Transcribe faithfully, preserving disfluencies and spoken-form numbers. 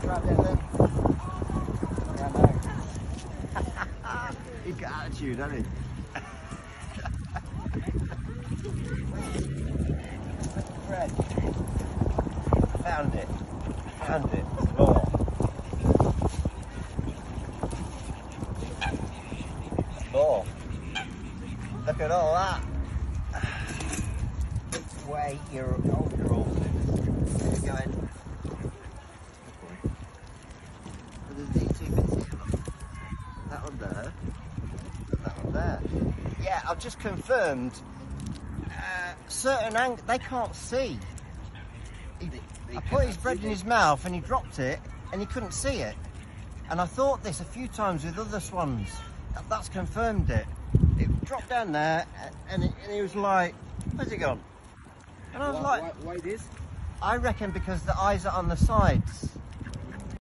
grab it then. Yeah, no. He's got attitude, hasn't he? Fred. Found it. Found it. More. More. Look at all that. Way you're old, you're old. There you go. There's these two bits here. Look. That one there. That one there. Yeah, I've just confirmed. Uh, certain ang they can't see. He, I put his bread in his mouth and he dropped it and he couldn't see it. And I thought this a few times with other swans. That, that's confirmed it. It dropped down there and, it, and he was like, where's it gone? And I was why, like, why, why this? I reckon because the eyes are on the sides.